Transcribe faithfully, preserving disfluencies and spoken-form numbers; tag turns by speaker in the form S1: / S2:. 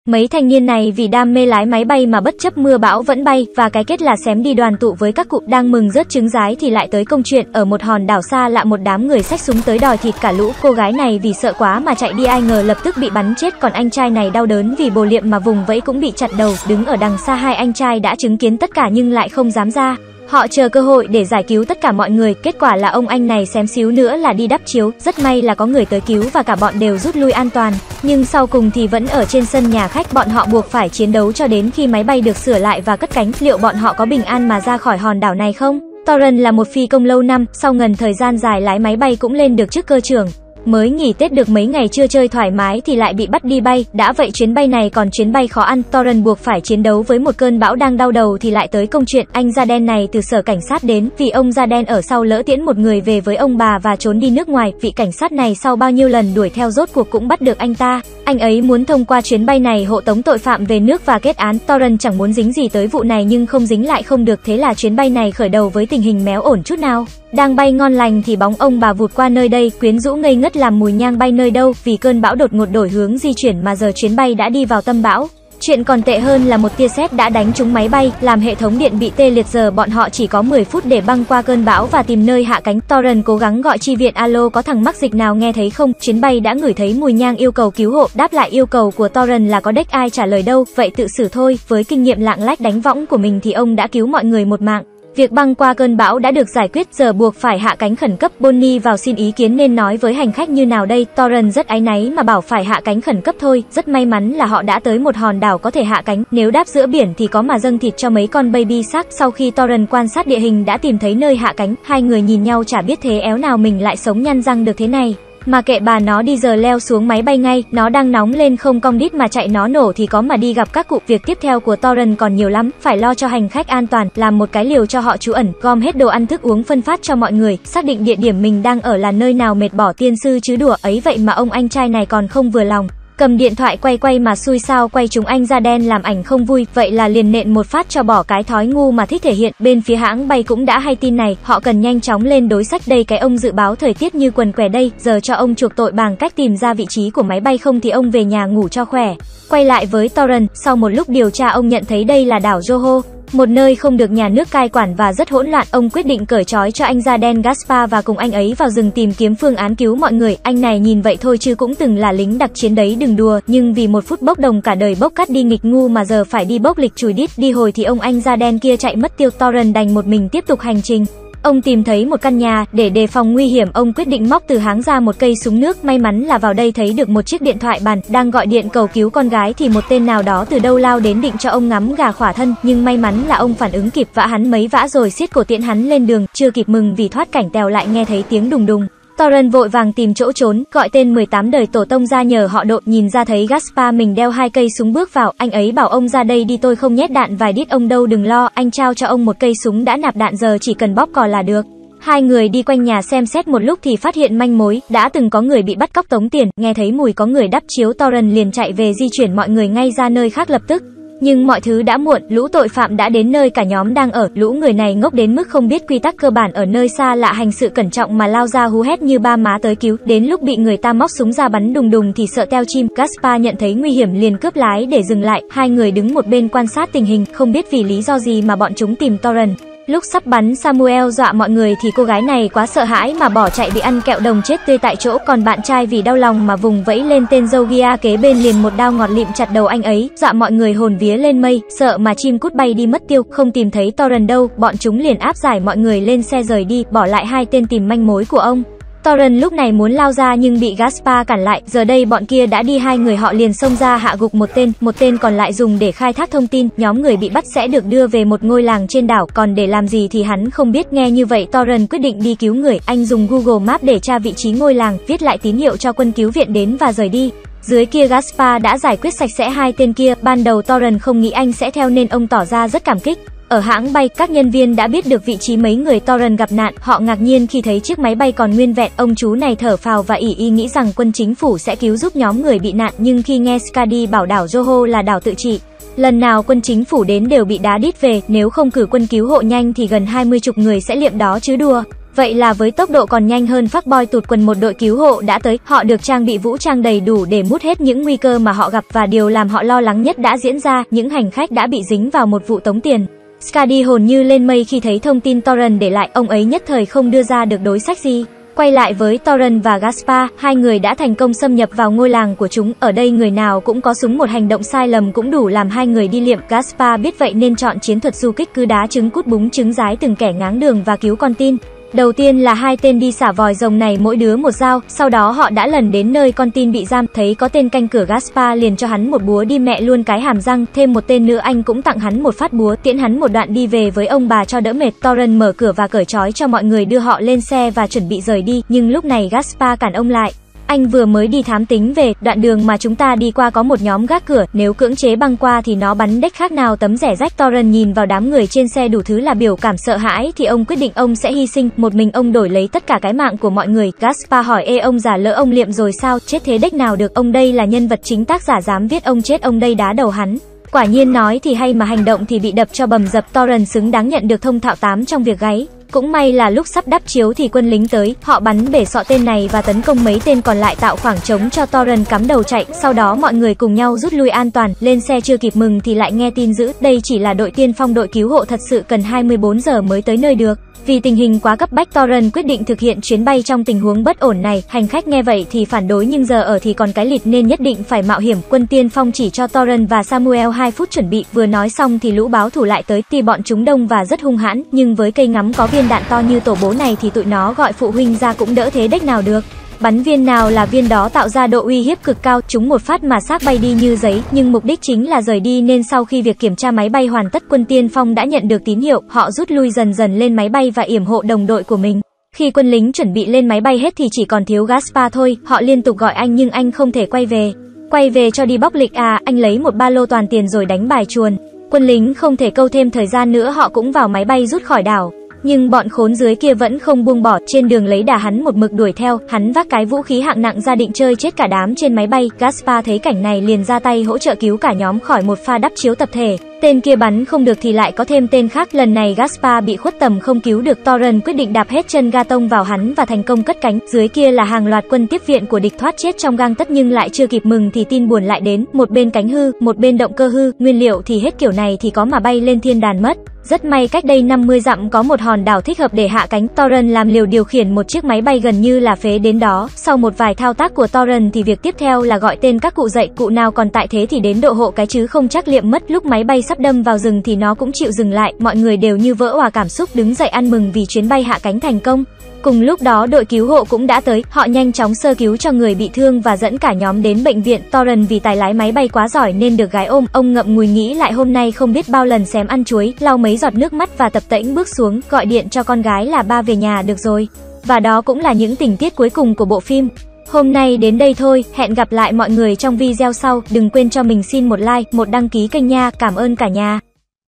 S1: Mấy thanh niên này vì đam mê lái máy bay mà bất chấp mưa bão vẫn bay, và cái kết là xém đi đoàn tụ với các cụ. Đang mừng rớt trứng rái thì lại tới công chuyện. Ở một hòn đảo xa lạ, một đám người xách súng tới đòi thịt cả lũ. Cô gái này vì sợ quá mà chạy đi, ai ngờ lập tức bị bắn chết. Còn anh trai này đau đớn vì bồ liệm mà vùng vẫy cũng bị chặt đầu. Đứng ở đằng xa, hai anh trai đã chứng kiến tất cả nhưng lại không dám ra. Họ chờ cơ hội để giải cứu tất cả mọi người. Kết quả là ông anh này xém xíu nữa là đi đắp chiếu. Rất may là có người tới cứu và cả bọn đều rút lui an toàn. Nhưng sau cùng thì vẫn ở trên sân nhà khách, bọn họ buộc phải chiến đấu cho đến khi máy bay được sửa lại và cất cánh. Liệu bọn họ có bình an mà ra khỏi hòn đảo này không? Torrance là một phi công lâu năm, sau ngần thời gian dài lái máy bay cũng lên được chức cơ trưởng. Mới nghỉ Tết được mấy ngày chưa chơi thoải mái thì lại bị bắt đi bay. Đã vậy chuyến bay này còn chuyến bay khó ăn. Torrance buộc phải chiến đấu với một cơn bão đang đau đầu thì lại tới công chuyện. Anh da đen này từ sở cảnh sát đến vì ông da đen ở sau lỡ tiễn một người về với ông bà và trốn đi nước ngoài. Vị cảnh sát này sau bao nhiêu lần đuổi theo rốt cuộc cũng bắt được anh ta. Anh ấy muốn thông qua chuyến bay này hộ tống tội phạm về nước và kết án. Torrance chẳng muốn dính gì tới vụ này nhưng không dính lại không được, thế là chuyến bay này khởi đầu với tình hình méo ổn chút nào. Đang bay ngon lành thì bóng ông bà vụt qua nơi đây, quyến rũ ngây ngất làm mùi nhang bay nơi đâu. Vì cơn bão đột ngột đổi hướng di chuyển mà giờ chuyến bay đã đi vào tâm bão. Chuyện còn tệ hơn là một tia sét đã đánh trúng máy bay, làm hệ thống điện bị tê liệt. Giờ bọn họ chỉ có mười phút để băng qua cơn bão và tìm nơi hạ cánh. Torrance cố gắng gọi chi viện. Alo, có thằng mắc dịch nào nghe thấy không? Chuyến bay đã ngửi thấy mùi nhang, yêu cầu cứu hộ. Đáp lại yêu cầu của Torrance là có đếch ai trả lời đâu, vậy tự xử thôi. Với kinh nghiệm lạng lách đánh võng của mình thì ông đã cứu mọi người một mạng. Việc băng qua cơn bão đã được giải quyết, giờ buộc phải hạ cánh khẩn cấp. Bonnie vào xin ý kiến nên nói với hành khách như nào đây. Torrance rất áy náy mà bảo phải hạ cánh khẩn cấp thôi. Rất may mắn là họ đã tới một hòn đảo có thể hạ cánh, nếu đáp giữa biển thì có mà dâng thịt cho mấy con baby shark. Sau khi Torrance quan sát địa hình đã tìm thấy nơi hạ cánh, hai người nhìn nhau chả biết thế éo nào mình lại sống nhăn răng được thế này. Mà kệ bà nó đi, giờ leo xuống máy bay ngay. Nó đang nóng lên không cong đít mà chạy, nó nổ thì có mà đi gặp các cụ. Việc tiếp theo của Torrance còn nhiều lắm, phải lo cho hành khách an toàn, làm một cái liều cho họ trú ẩn, gom hết đồ ăn thức uống phân phát cho mọi người, xác định địa điểm mình đang ở là nơi nào. Mệt bỏ tiên sư chứ đùa. Ấy vậy mà ông anh trai này còn không vừa lòng, cầm điện thoại quay quay mà xui sao quay trúng anh da đen làm ảnh không vui. Vậy là liền nện một phát cho bỏ cái thói ngu mà thích thể hiện. Bên phía hãng bay cũng đã hay tin này, họ cần nhanh chóng lên đối sách đây. Cái ông dự báo thời tiết như quần què đây, giờ cho ông chuộc tội bằng cách tìm ra vị trí của máy bay, không thì ông về nhà ngủ cho khỏe. Quay lại với Torrance, sau một lúc điều tra ông nhận thấy đây là đảo Joho, một nơi không được nhà nước cai quản và rất hỗn loạn. Ông quyết định cởi trói cho anh da đen Gaspar và cùng anh ấy vào rừng tìm kiếm phương án cứu mọi người. Anh này nhìn vậy thôi chứ cũng từng là lính đặc chiến đấy, đừng đùa. Nhưng vì một phút bốc đồng cả đời bốc cắt đi nghịch ngu mà giờ phải đi bốc lịch chùi đít. Đi hồi thì ông anh da đen kia chạy mất tiêu. Torrance đành một mình tiếp tục hành trình. Ông tìm thấy một căn nhà, để đề phòng nguy hiểm, ông quyết định móc từ háng ra một cây súng nước. May mắn là vào đây thấy được một chiếc điện thoại bàn, đang gọi điện cầu cứu con gái thì một tên nào đó từ đâu lao đến định cho ông ngắm gà khỏa thân, nhưng may mắn là ông phản ứng kịp, vã hắn mấy vã rồi xiết cổ tiễn hắn lên đường. Chưa kịp mừng vì thoát cảnh tèo lại nghe thấy tiếng đùng đùng. Torrance vội vàng tìm chỗ trốn, gọi tên mười tám đời tổ tông ra nhờ họ Độ. Nhìn ra thấy Gaspar mình đeo hai cây súng bước vào, anh ấy bảo ông ra đây đi, tôi không nhét đạn vài đít ông đâu, đừng lo. Anh trao cho ông một cây súng đã nạp đạn, giờ chỉ cần bóp cò là được. Hai người đi quanh nhà xem xét một lúc thì phát hiện manh mối, đã từng có người bị bắt cóc tống tiền. Nghe thấy mùi có người đắp chiếu, Torrance liền chạy về di chuyển mọi người ngay ra nơi khác lập tức. Nhưng mọi thứ đã muộn, lũ tội phạm đã đến nơi cả nhóm đang ở. Lũ người này ngốc đến mức không biết quy tắc cơ bản ở nơi xa lạ, hành sự cẩn trọng mà lao ra hú hét như ba má tới cứu. Đến lúc bị người ta móc súng ra bắn đùng đùng thì sợ teo chim. Gaspar nhận thấy nguy hiểm liền cướp lái để dừng lại. Hai người đứng một bên quan sát tình hình, không biết vì lý do gì mà bọn chúng tìm Torrance. Lúc sắp bắn Samuel dọa mọi người thì cô gái này quá sợ hãi mà bỏ chạy, bị ăn kẹo đồng chết tươi tại chỗ. Còn bạn trai vì đau lòng mà vùng vẫy lên tên Jogia kế bên liền một đao ngọt lịm chặt đầu anh ấy, dọa mọi người hồn vía lên mây, sợ mà chim cút bay đi mất tiêu. Không tìm thấy Torrance đâu, bọn chúng liền áp giải mọi người lên xe rời đi, bỏ lại hai tên tìm manh mối của ông. Torrance lúc này muốn lao ra nhưng bị Gaspar cản lại. Giờ đây bọn kia đã đi, hai người họ liền xông ra hạ gục một tên, một tên còn lại dùng để khai thác thông tin. Nhóm người bị bắt sẽ được đưa về một ngôi làng trên đảo, còn để làm gì thì hắn không biết. Nghe như vậy Torrance quyết định đi cứu người. Anh dùng Google Maps để tra vị trí ngôi làng, viết lại tín hiệu cho quân cứu viện đến và rời đi. Dưới kia Gaspar đã giải quyết sạch sẽ hai tên kia. Ban đầu Torrance không nghĩ anh sẽ theo nên ông tỏ ra rất cảm kích. Ở hãng bay, các nhân viên đã biết được vị trí mấy người Torrance gặp nạn. Họ ngạc nhiên khi thấy chiếc máy bay còn nguyên vẹn. Ông chú này thở phào và ỷ y nghĩ rằng quân chính phủ sẽ cứu giúp nhóm người bị nạn. Nhưng khi nghe Skadi bảo đảo Joho là đảo tự trị, lần nào quân chính phủ đến đều bị đá đít về. Nếu không cử quân cứu hộ nhanh thì gần hai mươi chục người sẽ liệm đó chứ đùa. Vậy là với tốc độ còn nhanh hơn fuckboy tụt quần, một đội cứu hộ đã tới, họ được trang bị vũ trang đầy đủ để mút hết những nguy cơ mà họ gặp, và điều làm họ lo lắng nhất đã diễn ra, những hành khách đã bị dính vào một vụ tống tiền. Skadi hồn như lên mây khi thấy thông tin Torrent để lại, ông ấy nhất thời không đưa ra được đối sách gì. Quay lại với Torrent và Gaspar, hai người đã thành công xâm nhập vào ngôi làng của chúng, ở đây người nào cũng có súng, một hành động sai lầm cũng đủ làm hai người đi liệm. Gaspar biết vậy nên chọn chiến thuật du kích, cứ đá trứng cút búng trứng rái từng kẻ ngáng đường và cứu con tin. Đầu tiên là hai tên đi xả vòi rồng này mỗi đứa một dao, sau đó họ đã lần đến nơi con tin bị giam, thấy có tên canh cửa, Gaspar liền cho hắn một búa đi mẹ luôn cái hàm răng, thêm một tên nữa anh cũng tặng hắn một phát búa, tiễn hắn một đoạn đi về với ông bà cho đỡ mệt. Torrent mở cửa và cởi trói cho mọi người đưa họ lên xe và chuẩn bị rời đi, nhưng lúc này Gaspar cản ông lại. Anh vừa mới đi thám tính về, đoạn đường mà chúng ta đi qua có một nhóm gác cửa, nếu cưỡng chế băng qua thì nó bắn đếch khác nào tấm rẻ rách. Torrent nhìn vào đám người trên xe đủ thứ là biểu cảm sợ hãi, thì ông quyết định ông sẽ hy sinh, một mình ông đổi lấy tất cả cái mạng của mọi người. Gaspar hỏi: ê ông già, lỡ ông liệm rồi sao, chết thế đếch nào được, ông đây là nhân vật chính, tác giả dám viết ông chết, ông đây đá đầu hắn. Quả nhiên nói thì hay mà hành động thì bị đập cho bầm dập. Torrent xứng đáng nhận được thông thạo tám trong việc gáy. Cũng may là lúc sắp đắp chiếu thì quân lính tới, họ bắn bể sọ tên này và tấn công mấy tên còn lại, tạo khoảng trống cho Torrent cắm đầu chạy. Sau đó mọi người cùng nhau rút lui an toàn. Lên xe chưa kịp mừng thì lại nghe tin dữ, đây chỉ là đội tiên phong, đội cứu hộ thật sự cần hai mươi bốn giờ mới tới nơi được. Vì tình hình quá cấp bách, Torrent quyết định thực hiện chuyến bay trong tình huống bất ổn này. Hành khách nghe vậy thì phản đối, nhưng giờ ở thì còn cái lịt nên nhất định phải mạo hiểm. Quân tiên phong chỉ cho Torrent và Samuel hai phút chuẩn bị, vừa nói xong thì lũ báo thủ lại tới. Tuy bọn chúng đông và rất hung hãn, nhưng với cây ngắm có viên đạn to như tổ bố này thì tụi nó gọi phụ huynh ra cũng đỡ thế đếch nào được. Bắn viên nào là viên đó, tạo ra độ uy hiếp cực cao, chúng một phát mà xác bay đi như giấy, nhưng mục đích chính là rời đi, nên sau khi việc kiểm tra máy bay hoàn tất, quân tiên phong đã nhận được tín hiệu, họ rút lui dần dần lên máy bay và yểm hộ đồng đội của mình. Khi quân lính chuẩn bị lên máy bay hết thì chỉ còn thiếu Gaspar thôi, họ liên tục gọi anh nhưng anh không thể quay về. Quay về cho đi bóc lịch à, anh lấy một ba lô toàn tiền rồi đánh bài chuồn. Quân lính không thể câu thêm thời gian nữa, họ cũng vào máy bay rút khỏi đảo. Nhưng bọn khốn dưới kia vẫn không buông bỏ, trên đường lấy đà hắn một mực đuổi theo, hắn vác cái vũ khí hạng nặng ra định chơi chết cả đám trên máy bay. Gaspar thấy cảnh này liền ra tay hỗ trợ cứu cả nhóm khỏi một pha đắp chiếu tập thể. Tên kia bắn không được thì lại có thêm tên khác, lần này Gaspar bị khuất tầm không cứu được. Torrent quyết định đạp hết chân ga tông vào hắn và thành công cất cánh. Dưới kia là hàng loạt quân tiếp viện của địch thoát chết trong gang tấc, nhưng lại chưa kịp mừng thì tin buồn lại đến, một bên cánh hư, một bên động cơ hư, nguyên liệu thì hết, kiểu này thì có mà bay lên thiên đàn mất. Rất may cách đây năm mươi dặm có một hòn đảo thích hợp để hạ cánh. Torrent làm liều điều khiển một chiếc máy bay gần như là phế đến đó. Sau một vài thao tác của Torrent thì việc tiếp theo là gọi tên các cụ dậy, cụ nào còn tại thế thì đến độ hộ cái chứ không chắc liệm mất. Lúc máy bay sắp đâm vào rừng thì nó cũng chịu dừng lại, mọi người đều như vỡ òa cảm xúc đứng dậy ăn mừng vì chuyến bay hạ cánh thành công. Cùng lúc đó đội cứu hộ cũng đã tới, họ nhanh chóng sơ cứu cho người bị thương và dẫn cả nhóm đến bệnh viện. Torrent vì tài lái máy bay quá giỏi nên được gái ôm, ông ngậm ngùi nghĩ lại hôm nay không biết bao lần xém ăn chuối, lau mấy giọt nước mắt và tập tễnh bước xuống, gọi điện cho con gái là ba về nhà được rồi. Và đó cũng là những tình tiết cuối cùng của bộ phim. Hôm nay đến đây thôi, hẹn gặp lại mọi người trong video sau, đừng quên cho mình xin một like, một đăng ký kênh nha, cảm ơn cả nhà.